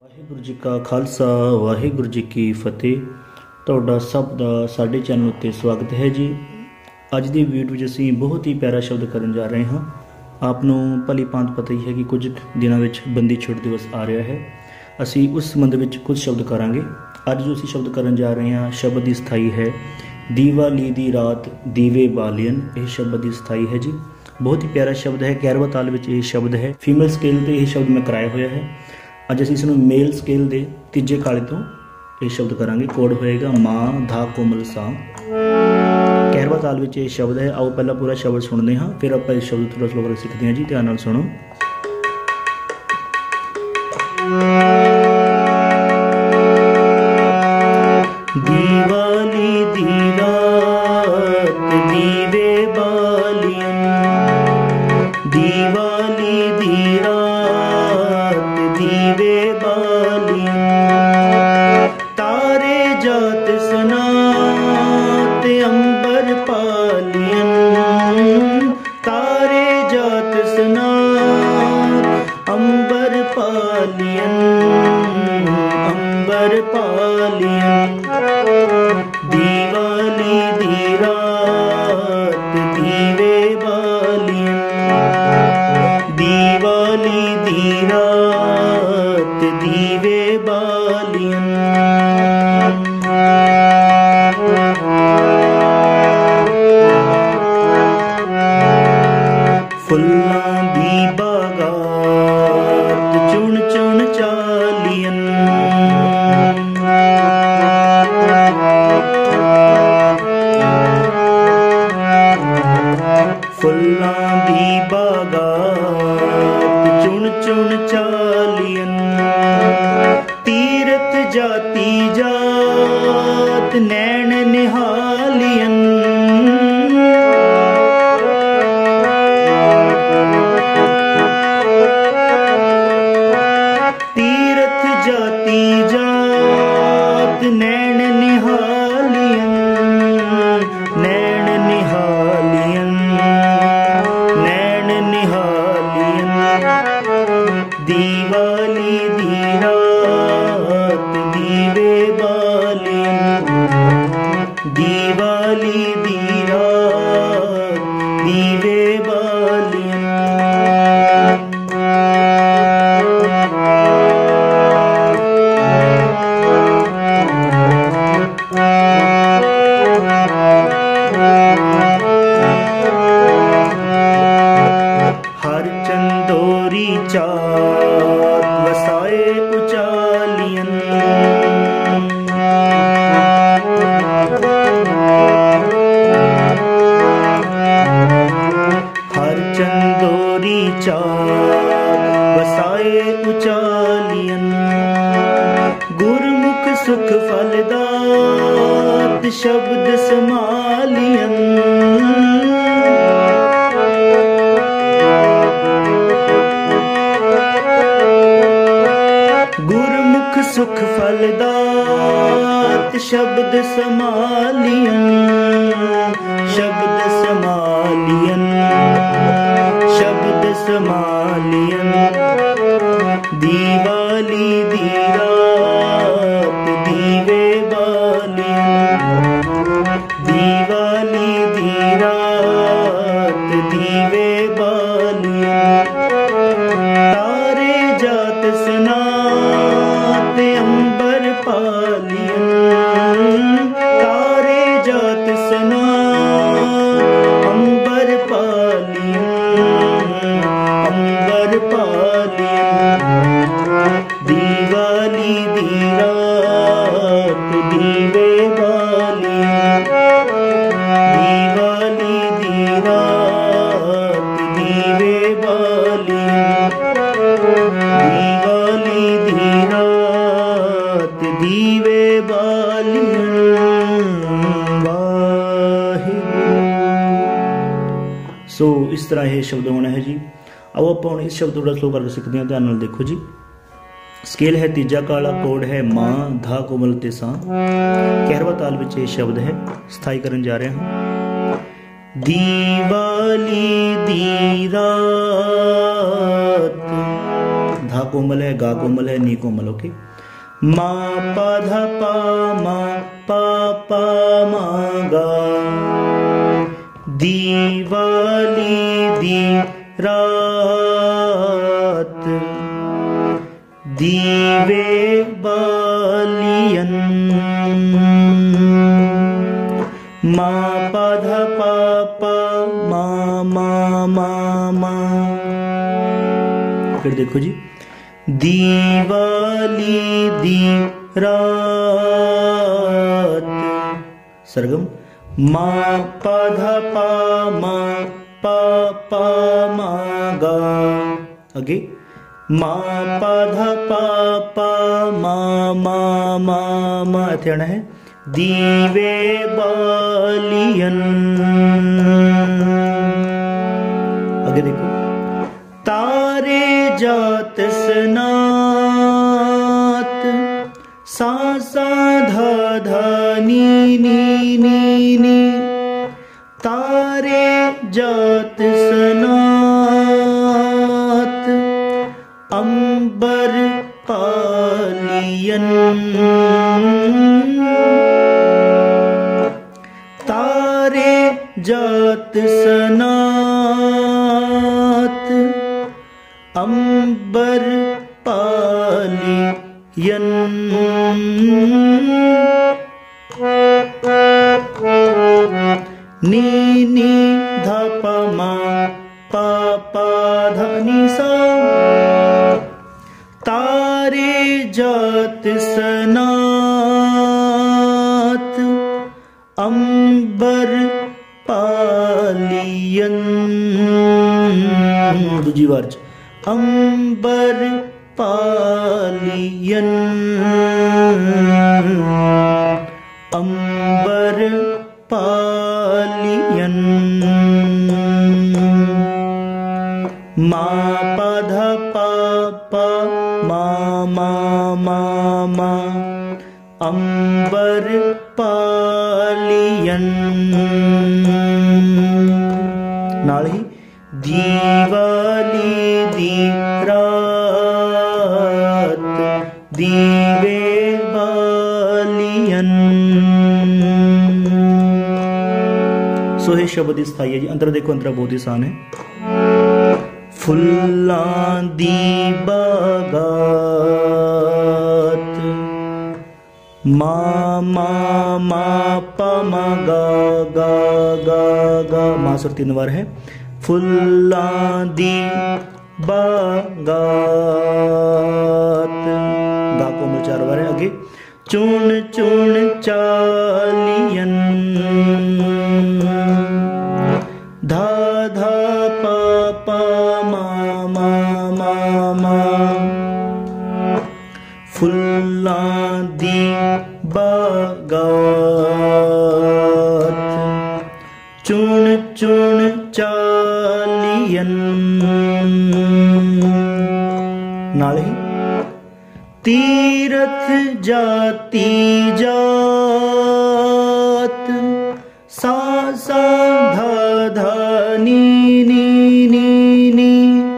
ਵਾਹਿਗੁਰੂ ਜੀ ਕਾ ਖਾਲਸਾ ਵਾਹਿਗੁਰੂ जी की फतेह। ਤੁਹਾਡਾ ਸਭ ਦਾ ਸਾਡੇ ਚੈਨਲ ਉੱਤੇ ਸਵਾਗਤ ਹੈ ਜੀ। ਅੱਜ ਦੀ ਵੀਡੀਓ ਵਿੱਚ ਅਸੀਂ ਬਹੁਤ ਹੀ ਪਿਆਰਾ ਸ਼ਬਦ ਕਰਨ ਜਾ ਰਹੇ ਹਾਂ। ਆਪ ਨੂੰ ਭਲੀ ਭਾਂਤ ਪਤਾ ਹੀ ਹੈ ਕਿ ਕੁਝ ਦਿਨਾਂ ਵਿੱਚ ਬੰਦੀ ਛੋੜ ਦਿਵਸ ਆ ਰਿਹਾ ਹੈ। ਅਸੀਂ ਉਸ ਸੰਬੰਧ ਵਿੱਚ ਕੁਝ ਸ਼ਬਦ ਕਰਾਂਗੇ। ਅੱਜ ਜੋ ਅਸੀਂ ਸ਼ਬਦ ਕਰਨ ਜਾ ਰਹੇ ਹਾਂ, ਸ਼ਬਦ ਦੀ ਸਥਾਈ ਹੈ ਦੀਵਾਲੀ ਦੀ ਰਾਤ ਦੀਵੇ ਬਾਲੀਅਨ। ਇਹ ਸ਼ਬਦ ਦੀ ਸਥਾਈ ਹੈ ਜੀ। बहुत ही प्यारा शब्द है। 11वां ताल में यह शब्द है। फीमेल स्केल पर यह शब्द मैं कराया हुआ है। अज असीं इसनूं मेल स्केल के तीजे काले तो यह शब्द करांगे। कोड होएगा माँ धा कोमल सा। 11वां ताल में यह शब्द है। आओ पहला पूरा शब्द सुनते हाँ, फिर आप इस शब्द थोड़ा स्लो कर सीखते हैं जी। ध्यान नाल सुनो। दीवाली दी रात दीवे बालियन, दीवाली दी रात दीवे बालियन, तारे जात सनात अंबर पालियन, तारे जात सनात अंबर पालियन, अंबर पालियन। दीवाली दी रात दीवे बालियन, दीवाली दी रात दीवे बालियन। फुल्लां दी बागात चुन चुन चालियन, फुल्लां दी बागात चुन चुन चालियन, तीरथ जाती जात नैन निहालियन, तीरथ जाती जात नैन निहालियन, नैन निहालियन, नैन निहालियन। दीवाली दी रात दीवे बालियन, दीवाली दी रात दीवे बालियन। हर चंदोरी चात वसाए उचालियन, हर चंदोरी चात वसाए उचालियन, गुरमुख सुख फलदात शब्द समालियन, गुरमुख सुख फलदात शब्द समालियन, शब्द समालियन, शब्द समालियन। दीवाली दी रात दीवे बालियन, दीवाली दी रात दीवे बालियन, तारे जात सनात अंबर पालियन, तारे जात सनात अंबर पालियन, अंबर पालियन। दीवाली दी रात दीवे बालियन, दीवाली दी रात दीवे बालियन, दीवाली दी रात दीवे बालियन। वाहिगुरू। सो इस तरह यह शब्द होना है जी। आओ आप इस शब्द थोड़ा स्लो करके सीखते हैं। ध्यान नाल देखो जी। स्केल है तीजा काला, कोड है माँ धा कोमल ते सा। 11वां ताल में यह शब्द है। स्थाई करन जा रहे हैं। दीवाली दी रात धा कोमल है, गा कोमल है, नी कोमल। ओके, मा पा धा पा मा पा पा मा गा, दीवाली दी रात, दीवे बालियन, मा पा धा पा पा मा मा मा मा। फिर देखो जी, दीवाली दी रात, सरगम मा पा धा पा मा पा पा मा गा, आगे मा पा धा पा पा मा मा मा मा, इत्थे आना है, दीवे बालियन। आगे देखो, तारे जात सनात, सा सा धा धा नी नी नी नी, तारे जात सनात, अंबर पालियन, तारे जात सनात, अंबर पालियन। नी नी धा पा मा पा पा धा नी सा, तारे जात सनात, अंबर पालियन। दूजी बार अंबर पालियन, अंबर पालियन। मा पा धा पा पा मा मा मा मा, अंबर पालियन। नाल ही दीवाली दी रात, दीवे बालियन। सो ये शब्द स्थाई है जी। अंतर देखो, अंतर बहुत ही आसान है। फुल्लां दी बागात, मा मा मा पा मा गा गा गा गा, मा सुर 3 बार है। फुल्लां दी बागात, गा कोमल 4 बार है। आगे चुन चुन चालियन, धा धा पा पा मा मा मा मा, फुल्लां दी बागात, चुन चुन चालियन। नाल ही तीरथ जाती जात, सा सा धा धा नी नी नी नी,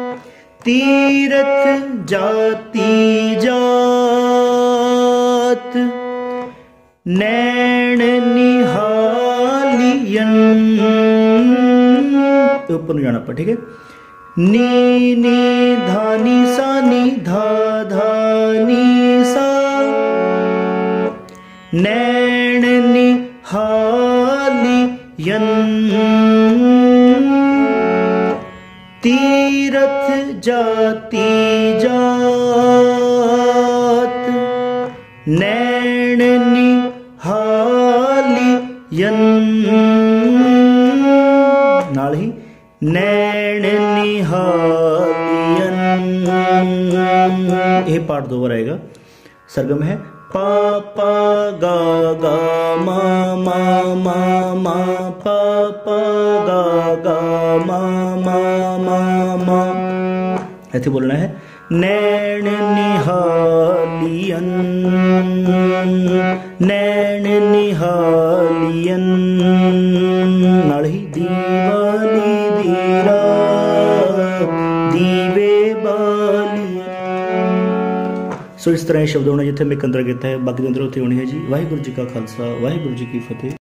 तीरथ जाती जात, नैन निहालियन। ऊपर नहीं जाना पर, ठीक है। नी नी धा नी सा, नी धा धा नी सा, नैन निहालियन, तीरथ जाती जात, नैन निहालियन। नाल ही नैन निहालियन। यह पाठ 2 बार आएगा। सरगम है पा पा गा गा मा मा मा मा, पा पा गा गा मा मा मा मा, ऐसे बोलना है। नैन निहालियन, नैन निहालियन। नाल ही दीवाली दी रात, दीवे बालियन। सो इस तरह ये शब्द होना जिथे मैं कंदरा कहता है, बाकी अंदर उत्थे होनी है जी। वाहिगुरू जी का खालसा, वाहिगुरू जी की फतेह।